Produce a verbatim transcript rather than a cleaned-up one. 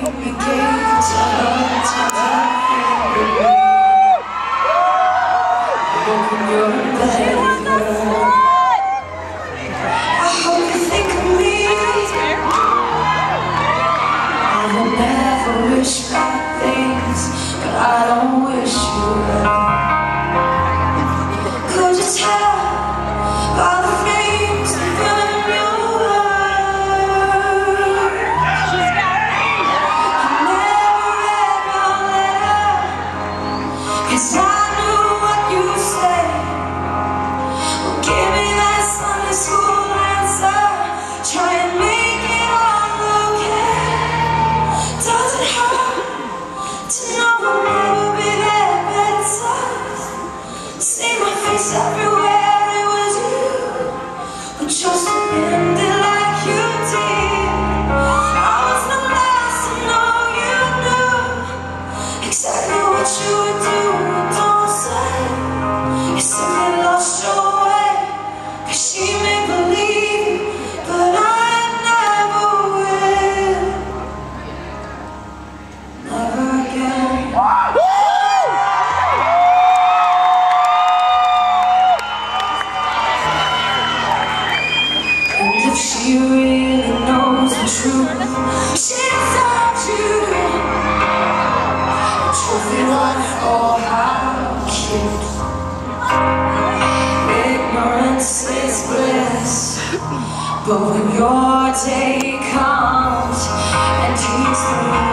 we gave to her to die. Open your bed. I hope you think of me. I will never wish bad things, but I don't wish you well. Could you tell by the flames that burn your world? You never read my letter, 'cause I knew what you say. Well, give me that Sunday school answer. Try and make it all okay. Does it hurt to know I'll never be there better? See my face everywhere, it was you who chose to end it like you did. I was the last to know you knew exactly what you would do. Don't say you simply lost your way, 'cause she may believe, but I never will. Never again. And if she really knows the truth, she'll tell you. Trophy wife, oh how cute. Ignorance is bliss, but when your day comes and he's through